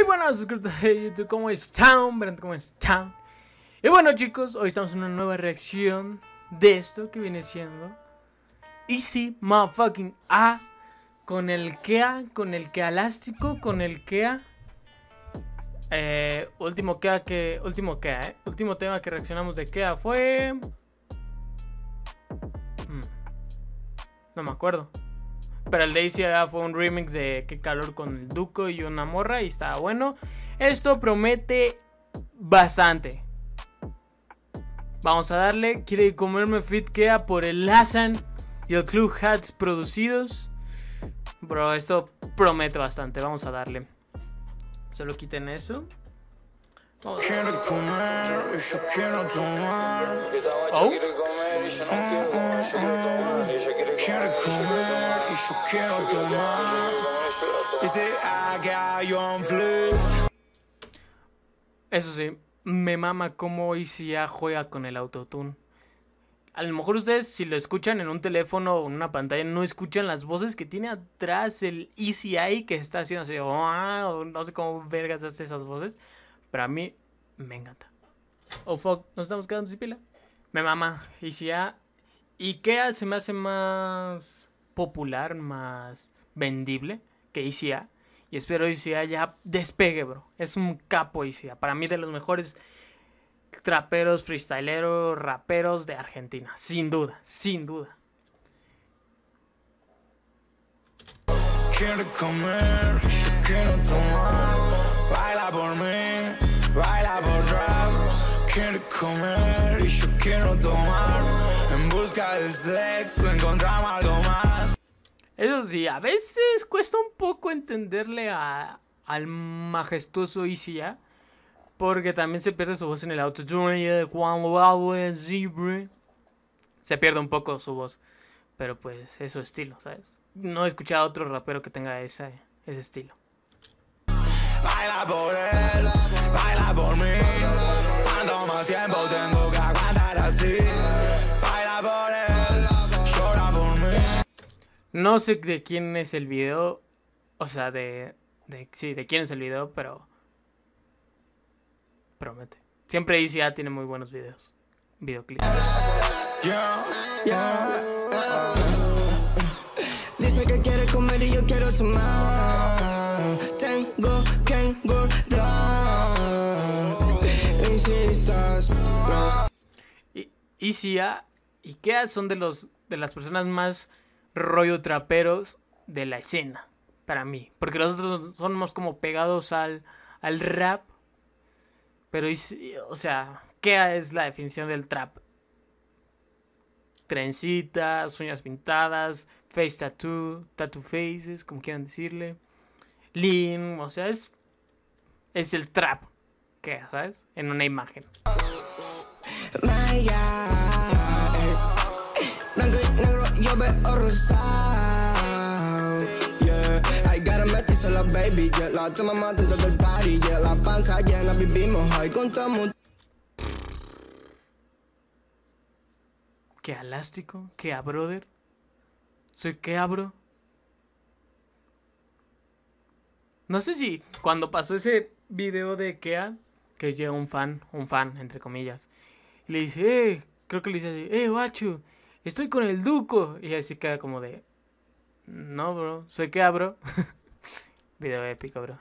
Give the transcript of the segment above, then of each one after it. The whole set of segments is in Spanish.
buenas suscriptores de YouTube, ¿cómo están? ¿Cómo están? Y bueno chicos, hoy estamos en una nueva reacción de esto que viene siendo Easy Motherfucking A con el Kea, elástico, con el Kea. Último tema que reaccionamos de Kea fue... no me acuerdo. Pero el de Easy A fue un remix de Qué Calor con el Duco y una morra y estaba bueno. Esto promete bastante. Vamos a darle. Quiere comerme Fit Kea por el Lazan y el Club Hats producidos. Bro, esto promete bastante. Vamos a darle. Solo quiten eso. Vamos. Quiero comer y yo quiero tomar. Oh. Quiero comer y yo quiero tomar. Dice I got you on flex. Eso sí, me mama cómo Easy A juega con el autotune. A lo mejor ustedes, si lo escuchan en un teléfono o en una pantalla, no escuchan las voces que tiene atrás el Easy A que está haciendo así. O no sé cómo vergas hace esas voces. Pero a mí me encanta. Oh fuck, nos estamos quedando sin pila. Me mama Easy A. Y Kea se me hace más popular, más vendible que Easy A. Y espero Easy A ya despegue, bro. Es un capo Easy A. Para mí de los mejores traperos, freestyleros, raperos de Argentina. Sin duda, sin duda. Quiero comer, yo quiero tomar. Baila por mí, baila por rap. Quiero comer y yo quiero tomar. En busca de sexo encontramos algo más. Eso sí, a veces cuesta un poco entenderle al majestuoso Easy A. Porque también se pierde su voz en el autotune. Se pierde un poco su voz. Pero pues es su estilo, ¿sabes? No he escuchado a otro rapero que tenga ese estilo. Baila por él, baila por mí. Cuánto más tiempo tengo que aguantar así. Baila por él, llora por mí. No sé de quién es el video. O sea, sí, de quién es el video, pero promete. Siempre Easy A tiene muy buenos videos. Videoclips. Dice que quiere comer y yo quiero tomar. Tengo que engordar. Insistas, no. Easy A y Kea son de las personas más rollo traperos de la escena. Para mí. Porque los otros son más como pegados al rap. Pero, o sea, Kea es la definición del trap. Trencitas, uñas pintadas, face tattoo, tattoo faces, como quieran decirle. Lean, o sea, es el trap. Kea, ¿sabes? En una imagen. My God. Blanco y negro, yo veo rosado. Yeah, I gotta meter solo, baby. Yeah, la toma más dentro del party. Yeah, la panza llena, vivimos hoy contamos. Kea elástico, Kea brother. Soy Kea bro. No sé si cuando pasó ese video de Kea, que llega un fan entre comillas, y le dice, creo que le dice así, guacho, estoy con el Duco. Y así queda como de, no bro, soy Kea bro. Video épico, bro.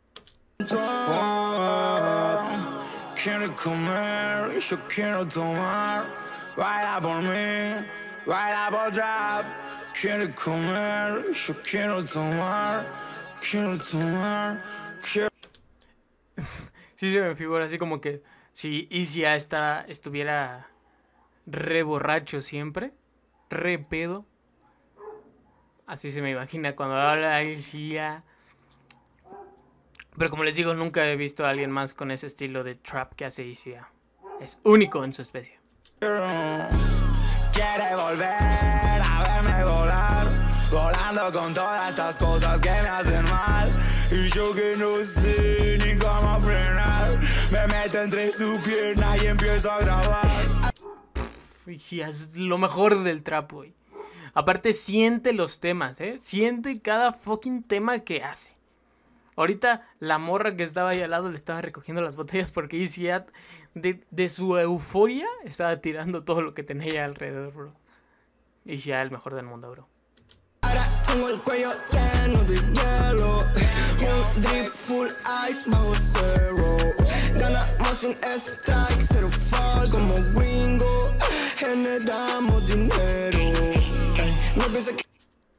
Quiero comer y yo quiero tomar. Baila por mí, baila por trap. Quiero comer y yo quiero tomar. Quiero tomar, quiero... Sí se me figura así como que si Easy A estuviera re borracho siempre, re pedo. Así se me imagina cuando habla Easy A. Pero como les digo, nunca he visto a alguien más con ese estilo de trap que hace Easy A. Es único en su especie. Quiere volver a verme volar, volando con todas estas cosas que me hacen mal. Y yo que no sé ni cómo frenar, me meto entre su pierna y empiezo a grabar. Sí, es lo mejor del trap, güey. Aparte siente los temas, siente cada fucking tema que hace. Ahorita la morra que estaba ahí al lado le estaba recogiendo las botellas porque Easy de su euforia estaba tirando todo lo que tenía ahí alrededor, bro. Easy el mejor del mundo, bro. Ahora tengo el cuello lleno de hielo. Un drip full ice bajo cero. Ganamos un strike, cero fall como Ringo. Generamos dinero. No pienses que...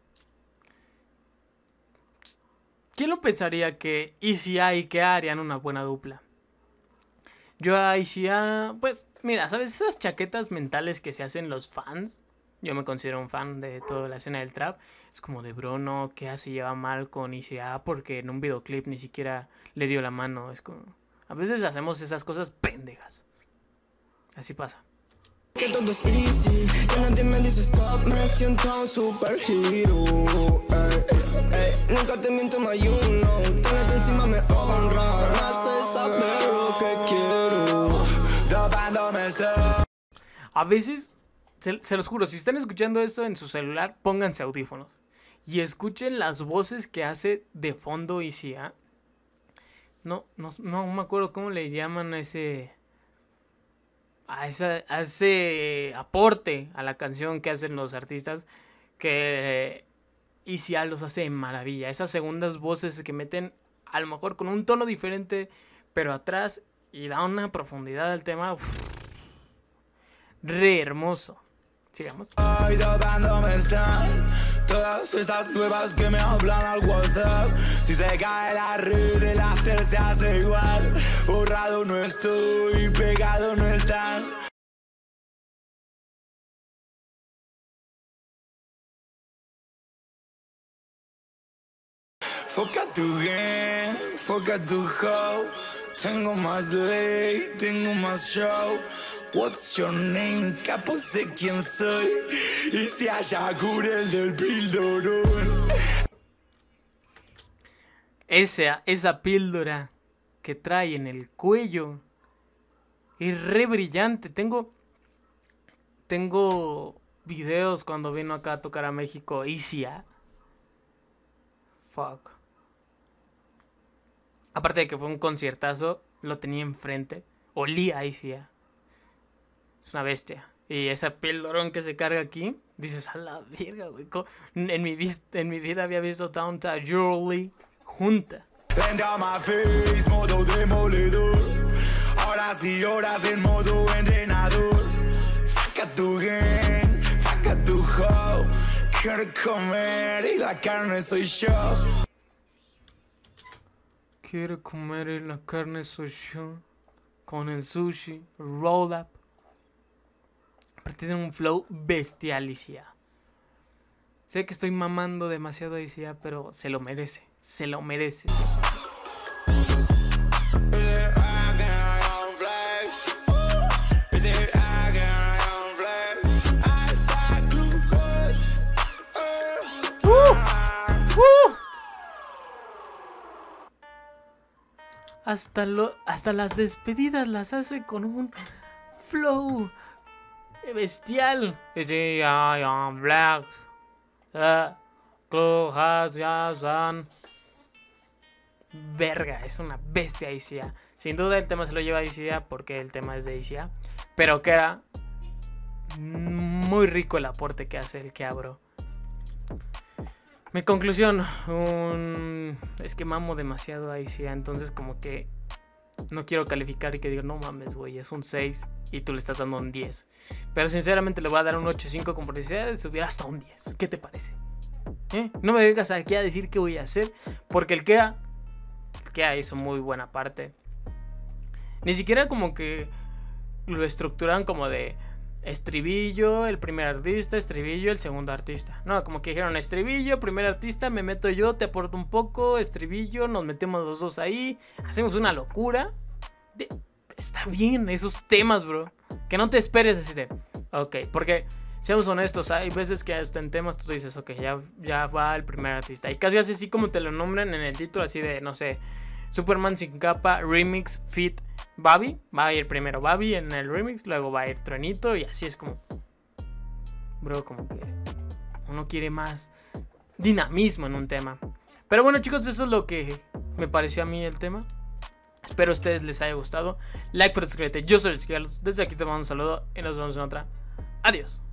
¿Quién lo pensaría que Easy y Kea harían una buena dupla? Yo a Easy, pues, mira, ¿sabes? Esas chaquetas mentales que se hacen los fans. Yo me considero un fan de toda la escena del trap. Es como de Bruno, Kea se lleva mal con Easy porque en un videoclip ni siquiera le dio la mano. Es como... A veces hacemos esas cosas pendejas. Así pasa. Que todo es easy, que nadie me dice stop, me siento un superhero. Nunca te miento, my you know. Tenerte encima me honra, me hace saber lo que quiero. Tapándome esto. A veces, se los juro, si están escuchando esto en su celular, pónganse audífonos. Y escuchen las voces que hace de fondo Easy. No me acuerdo cómo le llaman a ese aporte a la canción que hacen los artistas, que Easy los hace de maravilla. Esas segundas voces que meten a lo mejor con un tono diferente, pero atrás, y da una profundidad al tema. Re hermoso. Sigamos. Ay, tocándome están todas esas nuevas que me hablan al WhatsApp. Si se cae la red, el after se hace igual. Borrado no estoy, pegado no están. Foca tu game, foca tu hoe. Tengo más ley, tengo más show. What's your name? Capo sé quién soy. Y si haya el del pildorón. Esa píldora que trae en el cuello es re brillante. Tengo videos cuando vino acá a tocar a México. Easy. Fuck. Aparte de que fue un conciertazo, lo tenía enfrente. Olía a Easy. Es una bestia. Y esa pildorón que se carga aquí, dices, a la verga, güey. En mi vida había visto tanta jewelry junta. Vende a my face, modo demoledor. Horas y horas en modo entrenador. Faca tu gang, faca tu hoe. Quiero comer y la carne soy yo. Quiero comer y la carne soy yo. Con el sushi, roll up. Aparte tiene un flow bestial, Isia. Sé que estoy mamando demasiado a Isia, pero se lo merece. Se lo merece. Hasta las despedidas las hace con un flow bestial. I am black. Verga, es una bestia Isia. Sin duda el tema se lo lleva Isia porque el tema es de Isia. Pero que era muy rico el aporte que hace el que abro. Mi conclusión, es que mamo demasiado a Isia, entonces como que no quiero calificar y que diga, no mames, güey, es un 6 y tú le estás dando un 10. Pero sinceramente le voy a dar un 8.5 con posibilidad de subir hasta un 10. ¿Qué te parece? No me vengas aquí a decir qué voy a hacer, porque el Kea hizo muy buena parte. Ni siquiera como que lo estructuraron como de estribillo, el primer artista, estribillo, el segundo artista. No, como que dijeron estribillo, primer artista, me meto yo, te aporto un poco, estribillo, nos metemos los dos ahí, hacemos una locura. Está bien esos temas, bro. Que no te esperes así de, ok, porque seamos honestos, hay veces que hasta en temas tú dices, ok, ya va el primer artista. Y casi así como te lo nombran en el título, así de, no sé, Superman sin capa, remix, fit, Babi. Va a ir primero Babi en el remix, luego va a ir Truenito y así es como... Bro, como que uno quiere más dinamismo en un tema. Pero bueno, chicos, eso es lo que me pareció a mí el tema. Espero a ustedes les haya gustado. Like, suscríbete. Yo soy el Carlos. Desde aquí te mando un saludo y nos vemos en otra. Adiós.